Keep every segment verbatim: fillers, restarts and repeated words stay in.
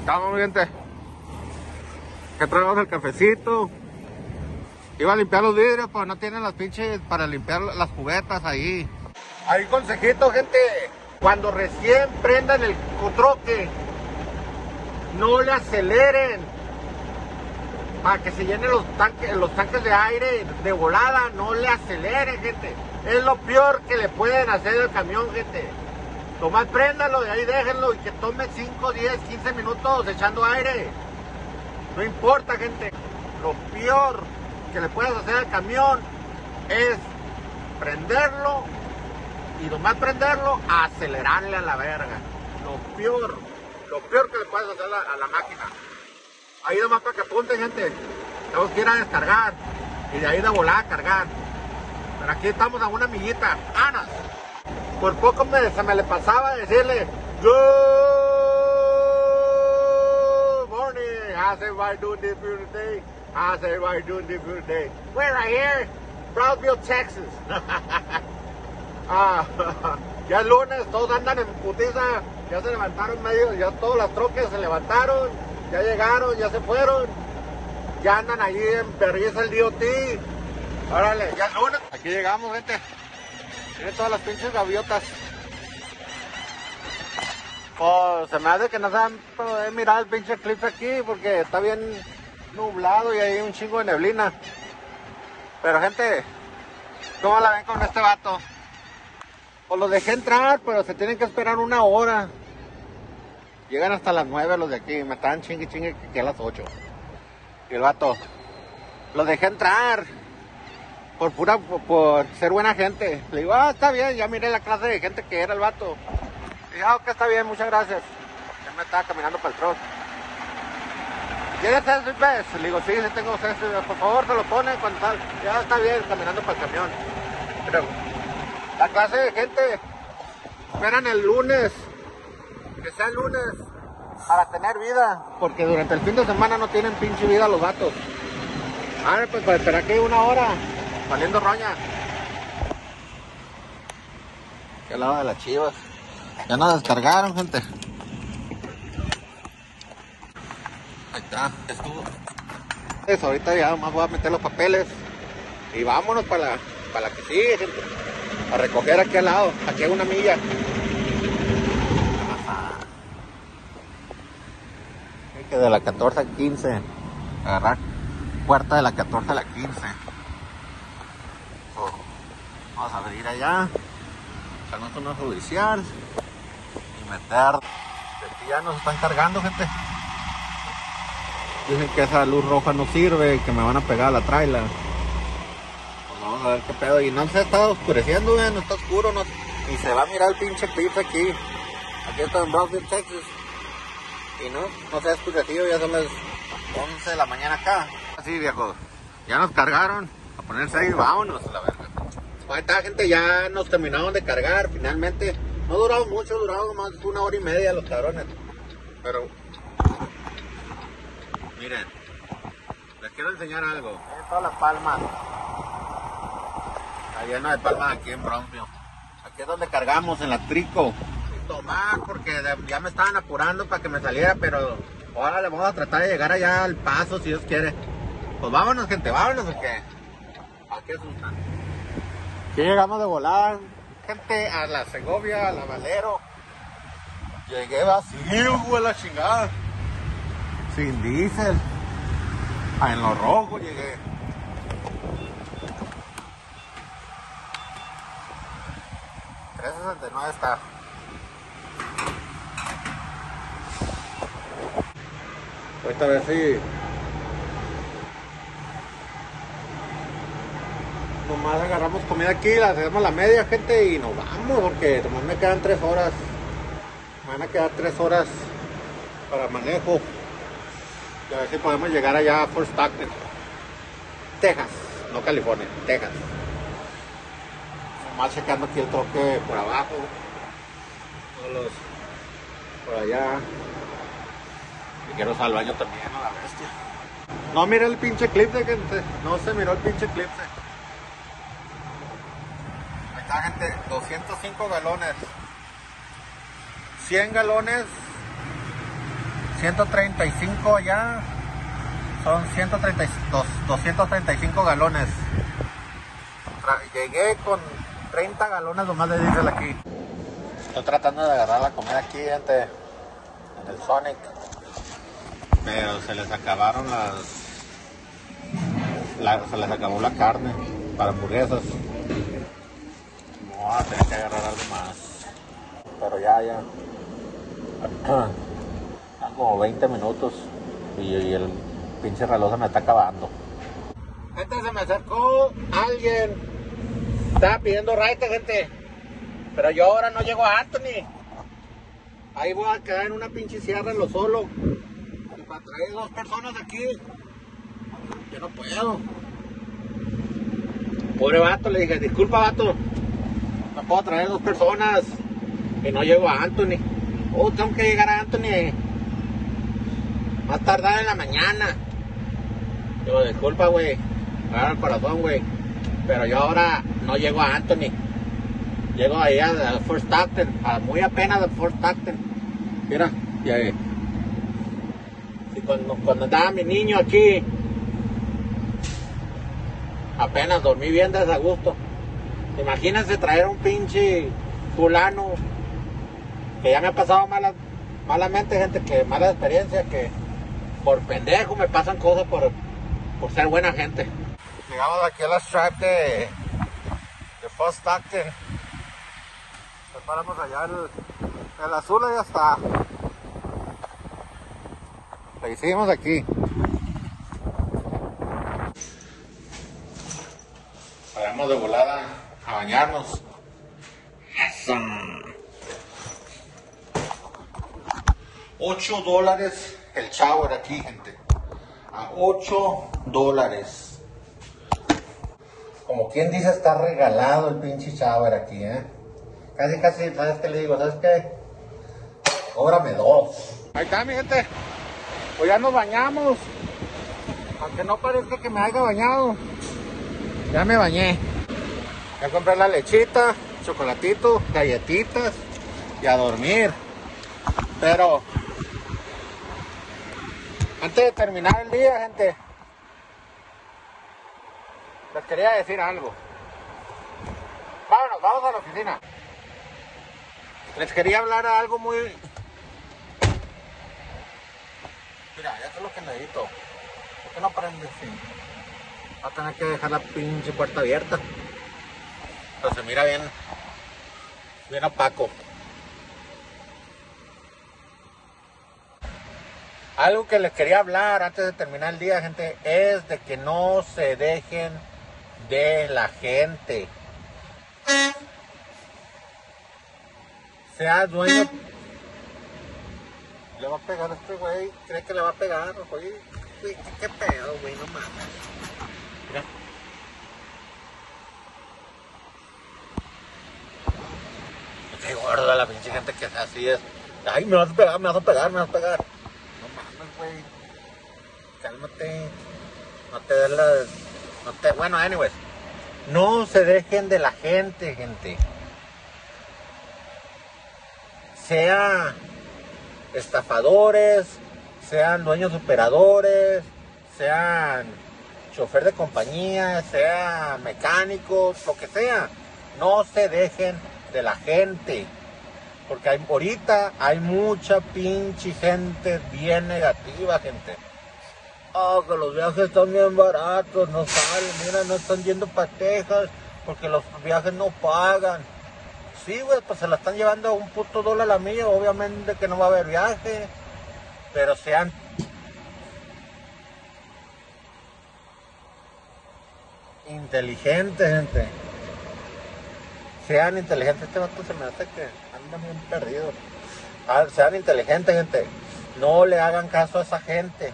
Estamos, gente. Que traemos el cafecito. Iba a limpiar los vidrios, pues no tienen las pinches para limpiar las cubetas ahí. Hay un consejito, gente. Cuando recién prendan el troque, no le aceleren para que se llenen los tanques, los tanques de aire de volada. No le aceleren, gente. Es lo peor que le pueden hacer al camión, gente. Tomás préndalo y ahí déjenlo y que tome cinco, diez, quince minutos echando aire. No importa, gente. Lo peor que le puedes hacer al camión es prenderlo y nomás prenderlo, acelerarle a la verga. Lo peor, lo peor que le puedes hacer a la, a la máquina. Ahí nomás para que apunten, gente. Tenemos que ir a descargar y de ahí de volar a cargar. Pero aquí estamos a una millita. ¡Anas! Por poco me, se me le pasaba decirle Good morning. How's everybody doing this beautiful day? How's everybody doing this beautiful day? We're right here, Brownsville, Texas. ah, ya es lunes, todos andan en putiza. Ya se levantaron medio, ya todas las troques se levantaron. Ya llegaron, ya se fueron. Ya andan allí en perriza el D O T. Órale, ya es lunes. Aquí llegamos, gente. Miren todas las pinches gaviotas. Oh, se me hace que no se han podido mirar el pinche clip aquí porque está bien nublado y hay un chingo de neblina. Pero, gente, ¿cómo la ven con este vato? Pues los dejé entrar, pero se tienen que esperar una hora. Llegan hasta las nueve los de aquí. Me estaban chingue chingue que a las ocho. Y el vato, los dejé entrar. Por pura, por, por ser buena gente. Le digo, ah, está bien, ya miré la clase de gente que era el vato. Y dije, ah, ok, está bien, muchas gracias. Ya me estaba caminando para el truck. ¿Tienes sensor best? Le digo, sí, sí tengo sensor. Por favor, se lo pone cuando tal. Ya está bien, caminando para el camión. Pero la clase de gente esperan el lunes, que sea el lunes, para tener vida. Porque durante el fin de semana no tienen pinche vida los vatos. A ver, pues para esperar que una hora. Valiendo roña. Aquí al lado de las chivas. Ya nos descargaron, gente. Ahí está, estuvo. Pues ahorita ya más voy a meter los papeles. Y vámonos para la, para la que sigue, gente. A recoger aquí al lado. Aquí hay una milla. Hay que de la catorce a quince. Agarrar puerta de la catorce a la quince. Vamos a abrir allá, echarnos una judicial y meter. Aquí ya nos están cargando, gente. Dicen que esa luz roja no sirve y que me van a pegar a la trailer. Pues vamos a ver qué pedo. Y no se está oscureciendo, ¿eh? No está oscuro, no, y se va a mirar el pinche clip aquí. Aquí está en Brownsville, Texas. Y no, no se ha oscurecido, ya son las once de la mañana acá. Así, viejo, ya nos cargaron. A ponerse ahí, vámonos a la verga. Ahí está, gente, ya nos terminaron de cargar finalmente. No durado mucho, durado más de una hora y media los cabrones. Pero miren, les quiero enseñar algo. Miren todas las palmas. Está lleno de palmas aquí en Brownsville. Aquí es donde cargamos, en la Trico. Y tomar, porque ya me estaban apurando para que me saliera, pero ahora le vamos a tratar de llegar allá al Paso, si Dios quiere. Pues vámonos, gente, vámonos, porque aquí asustan. Aquí llegamos de volar, gente, a la Segovia, a la Valero. Llegué vacío, güey, la chingada. Sin diésel. Ah, en lo rojo llegué. tres sesenta y nueve está. Ahorita a ver si nomás agarramos comida aquí, la hacemos la media, gente, y nos vamos, porque nomás me quedan tres horas. Me van a quedar tres horas para manejo. Y a ver si podemos llegar allá a Fort Stockton, Texas, no California, Texas. Nomás checando aquí el troque por abajo, todos los por allá. Y quiero ir al baño también, a la bestia. No miré el pinche clip de gente, no se miró el pinche clip. Ahí está, gente, doscientos cinco galones. cien galones, ciento treinta y cinco allá. Son ciento treinta y dos, doscientos treinta y cinco galones. Llegué con treinta galones nomás de diésel aquí. Estoy tratando de agarrar la comida aquí, gente, en el Sonic. Pero se les acabaron las... La, se les acabó la carne para hamburguesas. Voy a tener que agarrar algo más. Pero ya, ya. Están como veinte minutos y, y el pinche reloj se me está acabando. Gente, se me acercó alguien. Estaba pidiendo raite, gente. Pero yo ahora no llego a Anthony. Ahí voy a quedar en una pinche sierra en lo solo. Y para traer dos personas aquí, yo no puedo. Pobre vato, le dije, disculpa vato, no puedo traer dos personas y no llego a Anthony. Oh, tengo que llegar a Anthony más tardar en la mañana. Digo, disculpa, güey, agarra el corazón, güey, pero yo ahora no llego a Anthony. Llego ahí a, a Fort Stockton, a muy apenas de Fort Stockton. Mira, llegué. Sí, cuando, cuando andaba mi niño aquí, apenas dormí bien de a gusto. Imagínense traer un pinche fulano, que ya me ha pasado mala, malamente, gente, que mala experiencia, que por pendejo me pasan cosas por, por ser buena gente. Llegamos aquí a la strip de, de Fort Stockton. Paramos allá, el, el azul ya está. Le hicimos aquí. Vamos de volada a bañarnos. Eso. ocho dólares el shower aquí, gente. A ocho dólares. Como quien dice, está regalado el pinche shower aquí, ¿eh? Casi, casi, ¿sabes qué le digo? ¿Sabes qué? Cóbrame dos. Ahí está, mi gente. Pues ya nos bañamos. Aunque no parezca que me haya bañado. Ya me bañé. Ya compré la lechita, chocolatito, galletitas y a dormir. Pero antes de terminar el día, gente, les quería decir algo. Vámonos, vamos a la oficina. Les quería hablar de algo muy... Mira, ya sé lo que necesito. ¿Por qué no prendes? Sí. Va a tener que dejar la pinche puerta abierta. Pero se mira bien, bien opaco. Algo que les quería hablar antes de terminar el día, gente, es de que no se dejen de la gente. Sea dueño. Le va a pegar a este güey. ¿Cree que le va a pegar? Oye, ¿qué, qué pedo, güey? No mames. Mira. Qué gorda la pinche gente que así es. Ay, me vas a pegar, me vas a pegar, me vas a pegar. No mames, güey. Cálmate. No te des las... No te... Bueno, anyways. No se dejen de la gente, gente. Sea estafadores, sean dueños operadores, sean chofer de compañía, sean mecánicos, lo que sea. No se dejen de la gente. Porque hay, ahorita hay mucha pinche gente bien negativa, gente. Oh, que los viajes están bien baratos, no salen, mira, no están yendo para Texas porque los viajes no pagan. Sí, güey, pues se la están llevando a un puto dólar la milla, obviamente que no va a haber viaje, pero sean inteligentes, gente. Sean inteligentes, este vato se me hace que anda bien perdido. Ah, sean inteligentes, gente. No le hagan caso a esa gente.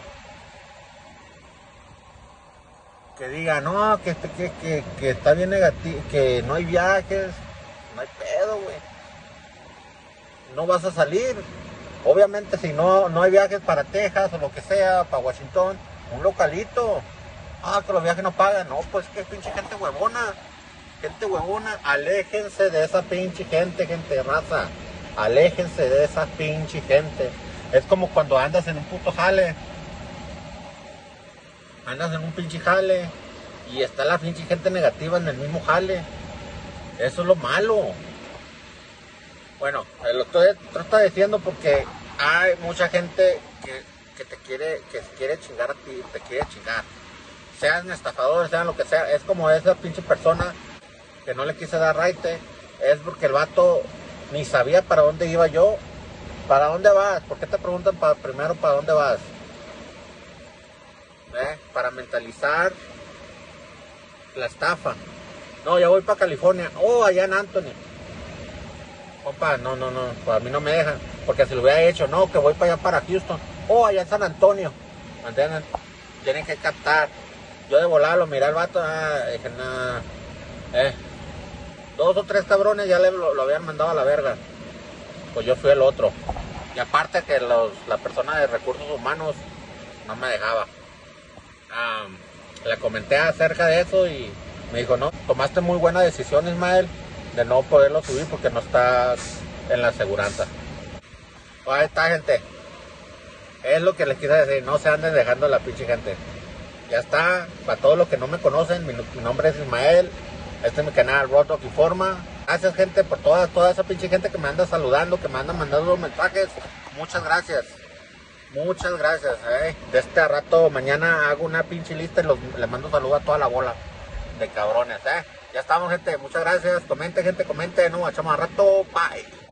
Que diga, no, que, que, que, que está bien negativo, que no hay viajes. No hay pedo, güey. No vas a salir. Obviamente, si no, no hay viajes para Texas o lo que sea, para Washington, un localito. Ah, que los viajes no pagan. No, pues que pinche gente huevona. Gente huevona. Aléjense de esa pinche gente, gente raza. Aléjense de esa pinche gente. Es como cuando andas en un puto jale. Andas en un pinche jale y está la pinche gente negativa en el mismo jale. Eso es lo malo. Bueno, lo estoy, lo estoy diciendo porque hay mucha gente que, que te quiere, que quiere chingar a ti, te quiere chingar. Sean estafadores, sean lo que sea. Es como esa pinche persona que no le quise dar raite. Es porque el vato ni sabía para dónde iba yo. ¿Para dónde vas? ¿Por qué te preguntan para, primero para dónde vas? ¿Eh? Para mentalizar la estafa. No, ya voy para California. Oh, allá en Anthony. Compa, no, no, no, pues a mí no me dejan. Porque si lo hubiera hecho, no, que voy para allá para Houston. Oh, allá en San Antonio. ¿Entienden? Tienen que captar. Yo de volada lo miré al vato. Ah, dije, nada. Eh. Dos o tres cabrones ya le, lo, lo habían mandado a la verga. Pues yo fui el otro. Y aparte que los, la persona de recursos humanos no me dejaba. Um, le comenté acerca de eso y me dijo, no, tomaste muy buena decisión, Ismael, de no poderlo subir porque no estás en la aseguranza. Ahí está, gente. Es lo que les quise decir, no se anden dejando la pinche gente. Ya está, para todos los que no me conocen, mi, mi nombre es Ismael, este es mi canal Road Dog Informa. Gracias, gente, por toda, toda esa pinche gente que me anda saludando, que me anda mandando los mensajes. Muchas gracias. Muchas gracias, eh. De este rato, mañana hago una pinche lista y los, les mando saludos a toda la bola de cabrones, eh. Ya estamos, gente. Muchas gracias. Comente, gente, comente. No, echamos a rato. Bye.